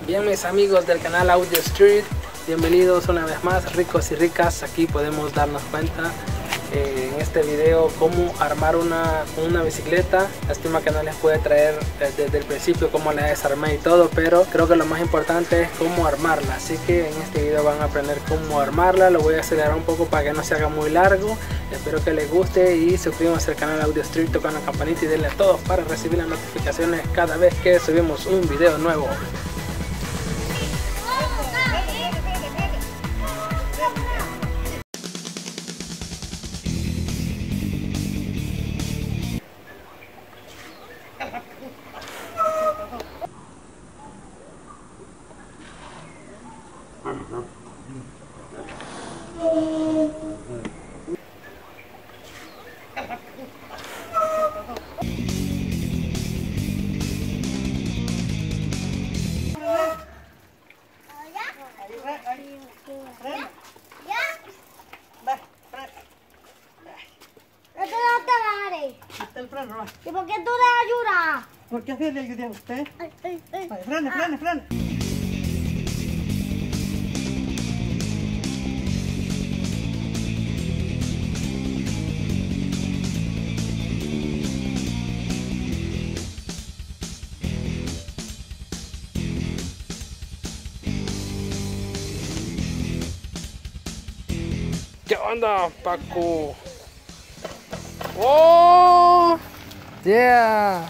Bien, mis amigos del canal Audio Street, bienvenidos una vez más, ricos y ricas. Aquí podemos darnos cuenta en este video cómo armar una bicicleta. Lástima que no les pude traer desde el principio cómo la desarmé y todo, pero creo que lo más importante es cómo armarla. Así que en este video van a aprender cómo armarla. Lo voy a acelerar un poco para que no se haga muy largo. Espero que les guste y suscríbanse al canal Audio Street, tocan la campanita y denle a todos para recibir las notificaciones cada vez que subimos un video nuevo. El freno, va. ¿Y por qué tú le ayudas? ¿Por qué así le ayudé a usted? Vale, frene. ¿Qué onda, Paco? ¡Oh! ¡Yeah!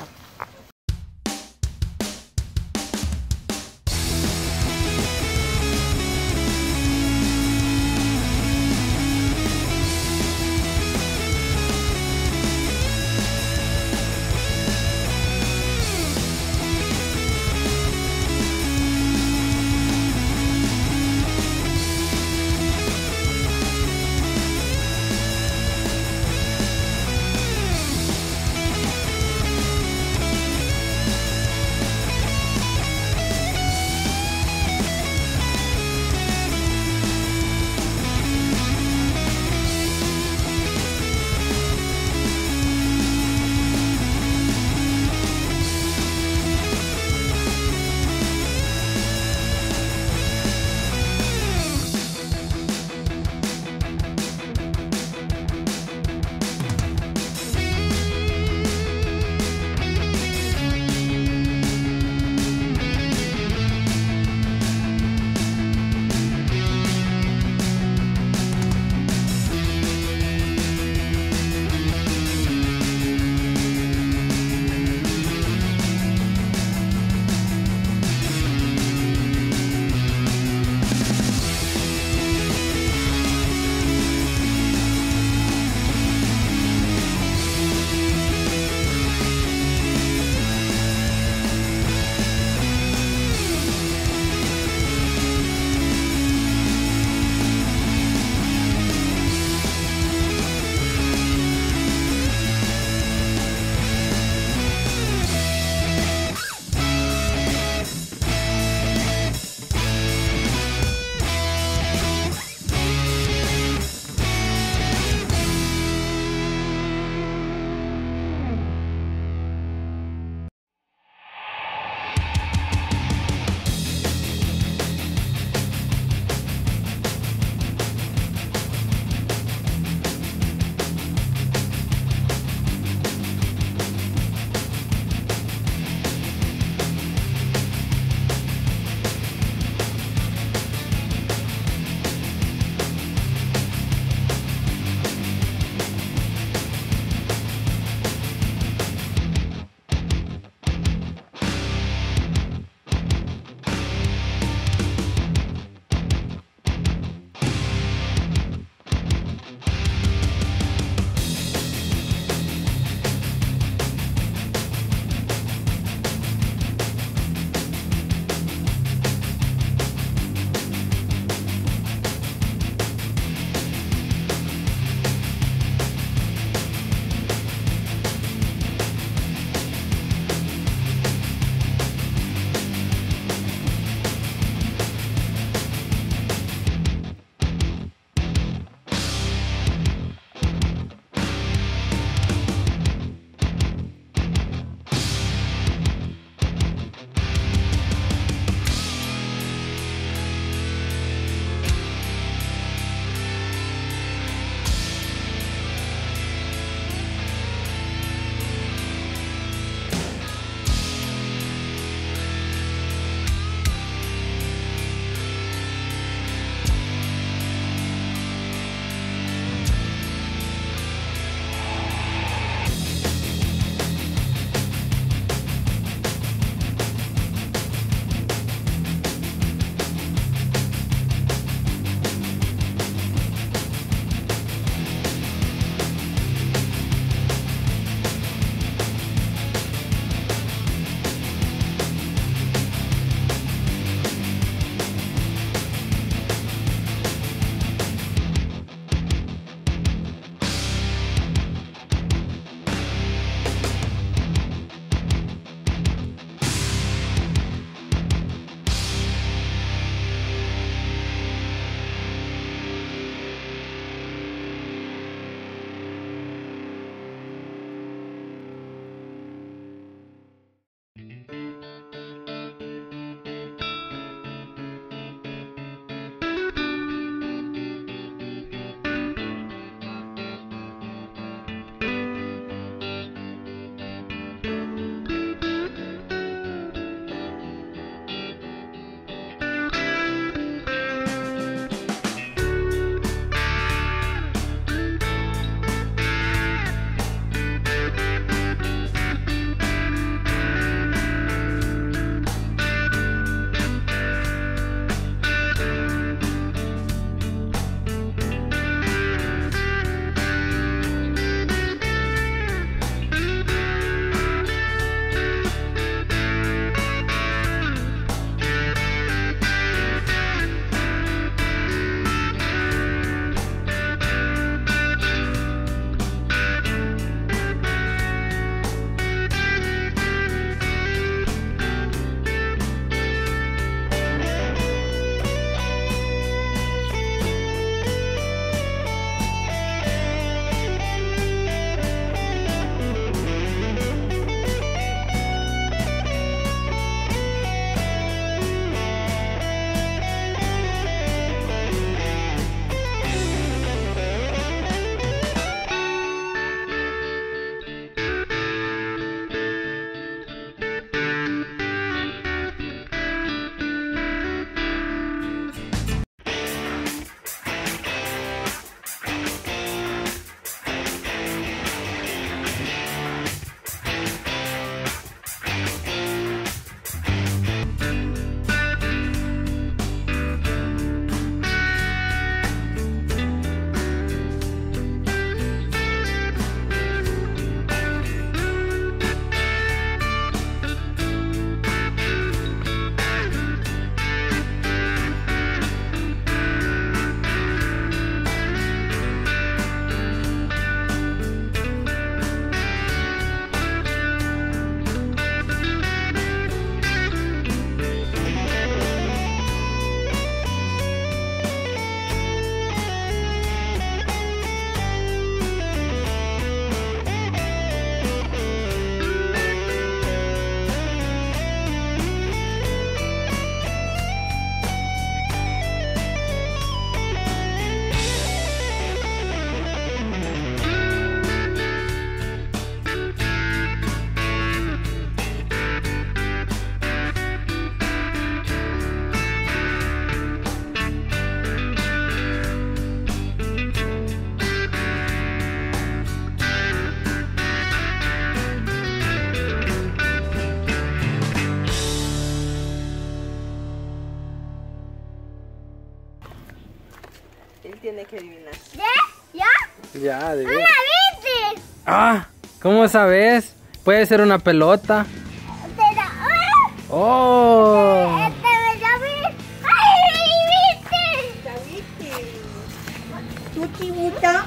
Él tiene que adivinar. ¿Ya? Ya, ¡No adivina. la viste! Ah, ¿cómo sabes? Puede ser una pelota. Te la... ¡Ah! Oh. Me la vi. ¡Ay, viste! ¿Ya viste? ¿Tu chibuta?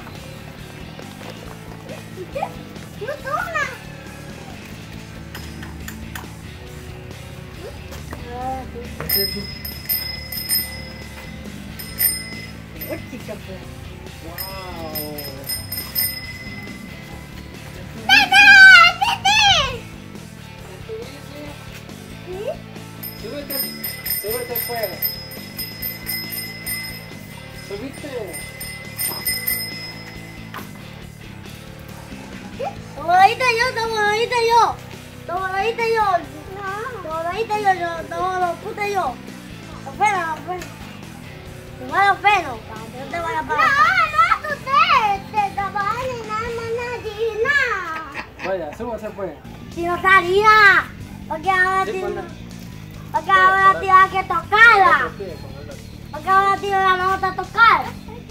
¡No toma! Oh, chica, pues. Wow. Súbete, súbete pues. Subiste. Como lo hice yo, como lo hice yo. Como lo hice yo. Como lo hice yo, como lo puse yo. Los pelos, los pelos. Igual los pelos, para que no te vaya para no, tú te vas a llenar nada. Vaya, súbase pues. Si no salía, porque ahora Sí, ponla. porque ahora tienes que tocarla. Otro pie, con el otro. Porque ahora tienes la nota a tocar.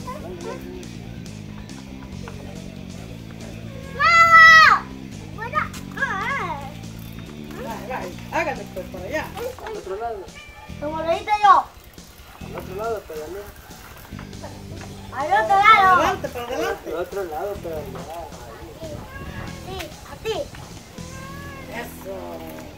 ¡Vamos! Bueno, Hágale pues para allá. Al otro lado. como lo hice yo. Al otro lado, pedalea. Al otro lado. Adelante, para adelante. Al otro lado, pedalea. Sí, así. Eso.